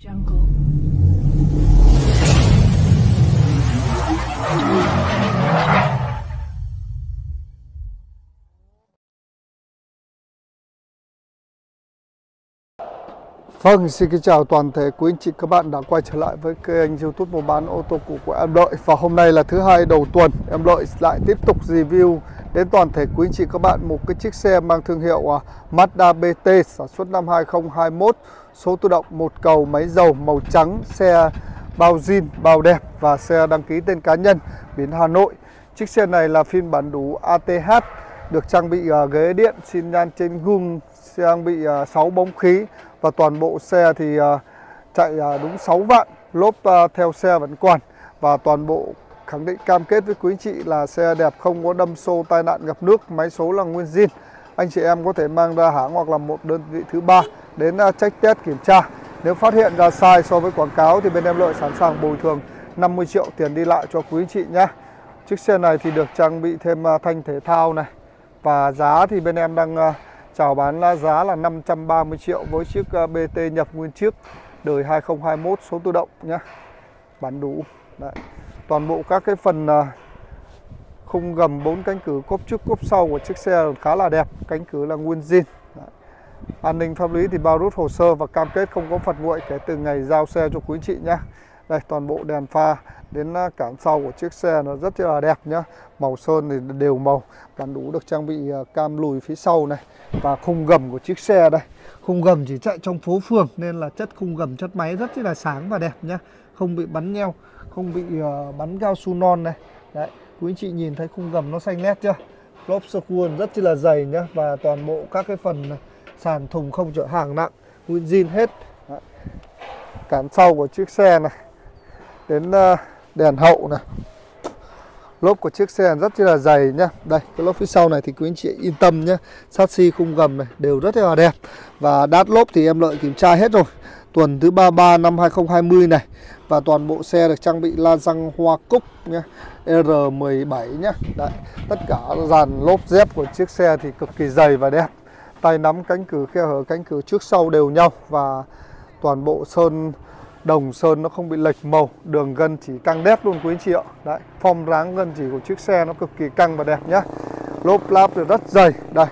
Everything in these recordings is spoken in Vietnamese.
Jungle. Vâng, xin kính chào toàn thể quý anh chị các bạn đã quay trở lại với kênh YouTube mua bán ô tô cũ của em Lợi. Và hôm nay là thứ hai đầu tuần, em Lợi lại tiếp tục review đến toàn thể quý anh chị các bạn một cái chiếc xe mang thương hiệu Mazda BT sản xuất năm 2021, số tự động, một cầu, máy dầu, màu trắng, xe bao zin, bao đẹp và xe đăng ký tên cá nhân, biển Hà Nội. Chiếc xe này là phiên bản đủ ATH, được trang bị ghế điện, xi nhan trên gương, trang bị 6 bóng khí. Và toàn bộ xe thì chạy đúng 6 vạn, lốp theo xe vẫn còn. Và toàn bộ khẳng định cam kết với quý anh chị là xe đẹp, không có đâm xô, tai nạn, ngập nước, máy số là nguyên zin. Anh chị em có thể mang ra hãng hoặc là một đơn vị thứ ba đến check test kiểm tra. Nếu phát hiện ra sai so với quảng cáo thì bên em Lợi sẵn sàng bồi thường 50 triệu tiền đi lại cho quý anh chị nhé. Chiếc xe này thì được trang bị thêm thanh thể thao này. Và giá thì bên em đang chào bán giá là 530 triệu với chiếc BT nhập nguyên chiếc đời 2021 số tự động nhé. Bản đủ. Đấy. Toàn bộ các cái phần khung gầm, 4 cánh cửa cốp trước cốp sau của chiếc xe khá là đẹp, cánh cửa là nguyên zin. Đấy. An ninh pháp lý thì bao rút hồ sơ và cam kết không có phạt nguội kể từ ngày giao xe cho quý anh chị nhé. Đây, toàn bộ đèn pha đến cản sau của chiếc xe nó rất là đẹp nhá. Màu sơn thì đều màu. Bản đủ được trang bị cam lùi phía sau này. Và khung gầm của chiếc xe đây. Khung gầm chỉ chạy trong phố phường nên là chất khung gầm, chất máy rất là sáng và đẹp nhá. Không bị bắn nheo, không bị bắn cao su non này. Đấy, quý anh chị nhìn thấy khung gầm nó xanh lét chưa? Lốp sơ cuôn rất là dày nhá. Và toàn bộ các cái phần sàn thùng không chở hàng nặng, nguyên zin hết. Đấy. Cản sau của chiếc xe này đến đèn hậu này. Lốp của chiếc xe rất là dày nhá. Đây, cái lốp phía sau này thì quý anh chị yên tâm nhé. Chassis khung gầm này đều rất là đẹp. Và đát lốp thì em Lợi kiểm tra hết rồi. Tuần thứ 33 năm 2020 này. Và toàn bộ xe được trang bị la răng hoa cúc nhé, R17 nhé. Đấy, tất cả dàn lốp dép của chiếc xe thì cực kỳ dày và đẹp. Tay nắm, cánh cửa, khe hở cánh cửa trước sau đều nhau. Và toàn bộ sơn đồng sơn nó không bị lệch màu, đường gân chỉ căng đét luôn quý anh chị ạ. Đấy, form ráng gân chỉ của chiếc xe nó cực kỳ căng và đẹp nhá. Lốp láp thì rất dày, đây.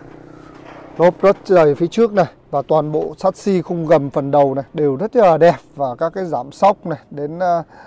Lốp rất dày phía trước này. Và toàn bộ chassis khung gầm phần đầu này đều rất là đẹp. Và các cái giảm sóc này đến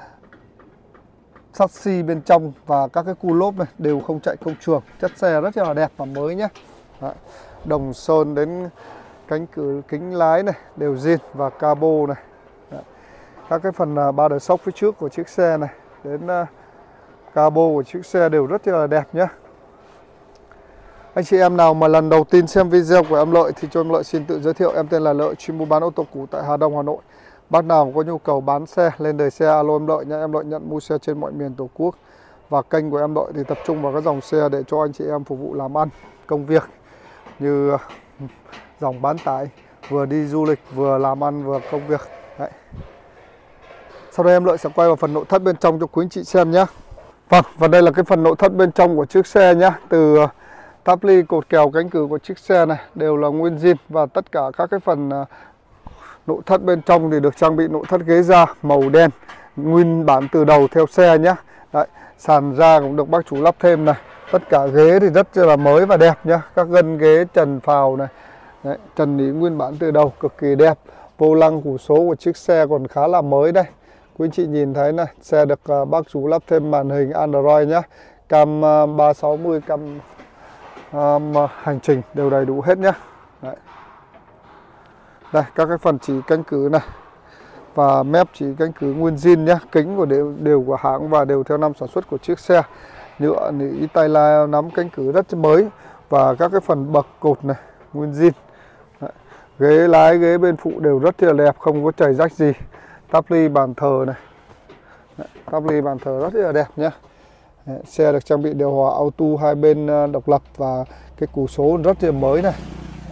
chassis bên trong và các cái cu lốp này đều không chạy công trường. Chất xe rất là đẹp và mới nhá. Đấy, đồng sơn đến cánh cửa, kính lái này đều zin và cabo này. Đấy. Các cái phần ba đờ sốc phía trước của chiếc xe này đến cabo của chiếc xe đều rất là đẹp nhé. Anh chị em nào mà lần đầu tiên xem video của em Lợi thì cho em Lợi xin tự giới thiệu. Em tên là Lợi, chuyên mua bán ô tô cũ tại Hà Đông, Hà Nội. Bác nào có nhu cầu bán xe, lên đời xe alo em Lợi nhé. Em Lợi nhận mua xe trên mọi miền Tổ quốc. Và kênh của em Lợi thì tập trung vào các dòng xe để cho anh chị em phục vụ làm ăn, công việc, như dòng bán tải, vừa đi du lịch, vừa làm ăn, vừa công việc. Đấy. Sau đây em Lợi sẽ quay vào phần nội thất bên trong cho quý anh chị xem nhé. Vâng, và đây là cái phần nội thất bên trong của chiếc xe nhé. Từ táp ly, cột kèo, cánh cửa của chiếc xe này đều là nguyên zin. Và tất cả các cái phần nội thất bên trong thì được trang bị nội thất ghế da màu đen, nguyên bản từ đầu theo xe nhé. Đấy, sàn da cũng được bác chủ lắp thêm này. Tất cả ghế thì rất là mới và đẹp nhé. Các gân ghế, trần phào này. Đấy, trần lý nguyên bản từ đầu cực kỳ đẹp. Vô lăng củ số của chiếc xe còn khá là mới đây. Quý anh chị nhìn thấy này, xe được bác chủ lắp thêm màn hình Android nhé. Cam 360, cam hành trình đều đầy đủ hết nhé. Đấy. Đây, các cái phần chỉ cánh cửa này và mép chỉ cánh cửa nguyên zin nhé. Kính của đều của hãng và đều theo năm sản xuất của chiếc xe. Nhựa nỉ, tay la nắm cánh cửa rất mới. Và các cái phần bậc cột này nguyên zin. Đấy. Ghế lái, ghế bên phụ đều rất là đẹp, không có chảy rách gì. Táp ly bàn thờ này. Đấy, táp ly bàn thờ rất là đẹp nhé. Đấy, xe được trang bị điều hòa auto hai bên độc lập và cái củ số rất là mới này.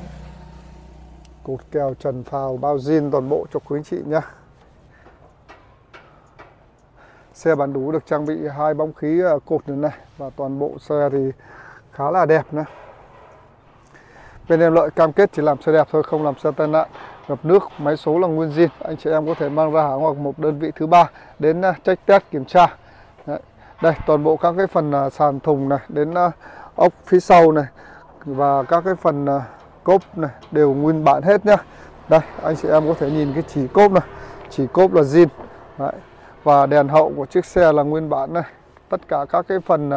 Cột kèo, trần phào, bao zin toàn bộ cho quý anh chị nhé. Xe bản đủ được trang bị 2 bóng khí cột này, và toàn bộ xe thì khá là đẹp nữa. Bên em Lợi cam kết chỉ làm xe đẹp thôi, không làm xe tai nạn. ngập nước, máy số là nguyên zin. Anh chị em có thể mang ra hãng hoặc một đơn vị thứ ba đến check test kiểm tra. Đấy. Đây toàn bộ các cái phần sàn thùng này, đến ốc phía sau này và các cái phần cốp này đều nguyên bản hết nhá. Đây anh chị em có thể nhìn cái chỉ cốp này, chỉ cốp là zin. Đấy. Và đèn hậu của chiếc xe là nguyên bản này. Tất cả các cái phần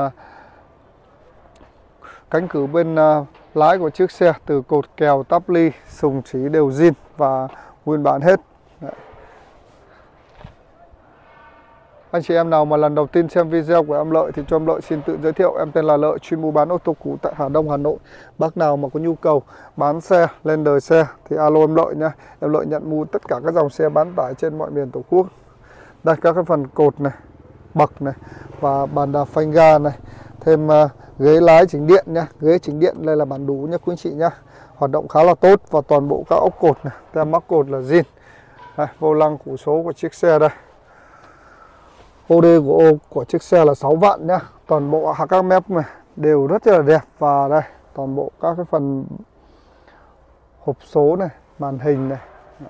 cánh cửa bên lái của chiếc xe, từ cột kèo, tắp ly, sùng chỉ đều zin và nguyên bản hết. Đấy. Anh chị em nào mà lần đầu tiên xem video của em Lợi thì cho em Lợi xin tự giới thiệu. Em tên là Lợi, chuyên mua bán ô tô cũ tại Hà Đông, Hà Nội. Bác nào mà có nhu cầu bán xe, lên đời xe thì alo em Lợi nha. Em Lợi nhận mua tất cả các dòng xe bán tải trên mọi miền Tổ quốc. Đây các cái phần cột này, bậc này và bàn đạp phanh ga này. Thêm ghế lái chỉnh điện nhá, ghế chỉnh điện đây là bản đủ nhá quý anh chị nhá. Hoạt động khá là tốt và toàn bộ các ốc cột này, tem mác cột là zin. Đây, vô lăng củ số của chiếc xe đây. OD của chiếc xe là 6 vạn nhá. Toàn bộ các mép này đều rất là đẹp. Và đây toàn bộ các cái phần hộp số này, màn hình này,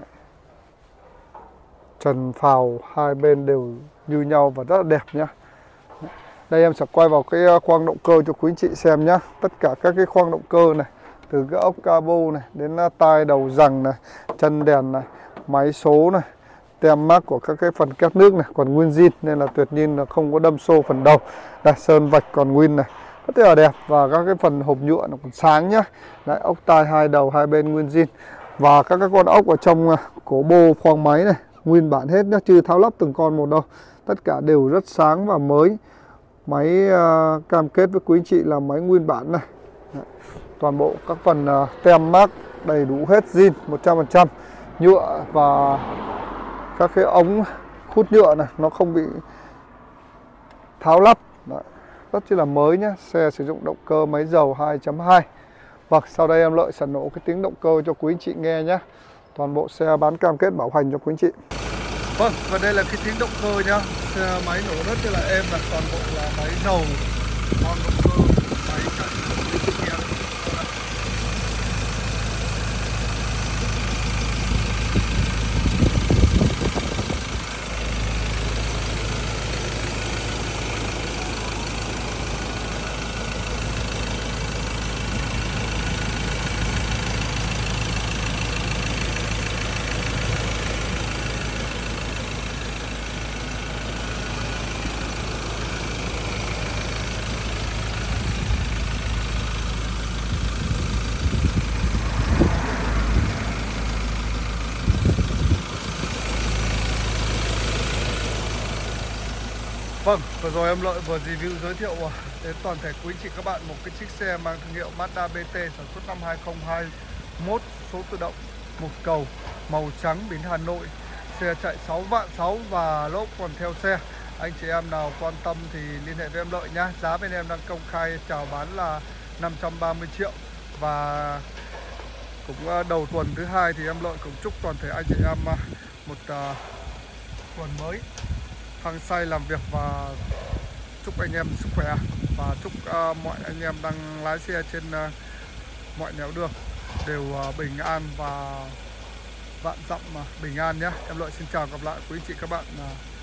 trần phào hai bên đều như nhau và rất là đẹp nhá. Đây em sẽ quay vào cái khoang động cơ cho quý anh chị xem nhá. Tất cả các cái khoang động cơ này, từ cái ốc cabo này đến tai đầu giằng này, chân đèn này, máy số này, tem mác của các cái phần kép nước này còn nguyên zin nên là tuyệt nhiên là không có đâm xô phần đầu. Đây sơn vạch còn nguyên này, rất là đẹp. Và các cái phần hộp nhựa nó còn sáng nhá. Đấy, ốc tai hai đầu hai bên nguyên zin. Và các cái con ốc ở trong cổ bô khoang máy này nguyên bản hết nhá, chưa tháo lắp từng con một đâu. Tất cả đều rất sáng và mới. Máy cam kết với quý anh chị là máy nguyên bản này. Đấy. Toàn bộ các phần tem mác đầy đủ hết zin 100%. Nhựa và các cái ống hút nhựa này nó không bị tháo lắp. Đấy. Rất là mới nhé. Xe sử dụng động cơ máy dầu 2.2. Vâng, sau đây em Lợi sẽ nổ cái tiếng động cơ cho quý anh chị nghe nhé. Toàn bộ xe bán cam kết bảo hành cho quý anh chị. Vâng, và đây là cái tiếng động cơ nhá. Xe máy nổ rất là êm này. Toàn bộ là máy dầu, con động cơ, máy chạy của quý anh chị em. Vâng, vừa rồi em Lợi vừa review giới thiệu đến toàn thể quý chị các bạn một cái chiếc xe mang thương hiệu Mazda BT sản xuất năm 2021, số tự động, một cầu, màu trắng, biển Hà Nội. Xe chạy 6 vạn 6 và lốp còn theo xe. Anh chị em nào quan tâm thì liên hệ với em Lợi nhá. Giá bên em đang công khai chào bán là 530 triệu. Và cũng đầu tuần thứ hai thì em Lợi cũng chúc toàn thể anh chị em một tuần mới hăng say làm việc và chúc anh em sức khỏe và chúc mọi anh em đang lái xe trên mọi nẻo đường đều bình an và vạn dặm bình an nhé. Em Lợi xin chào, gặp lại quý chị các bạn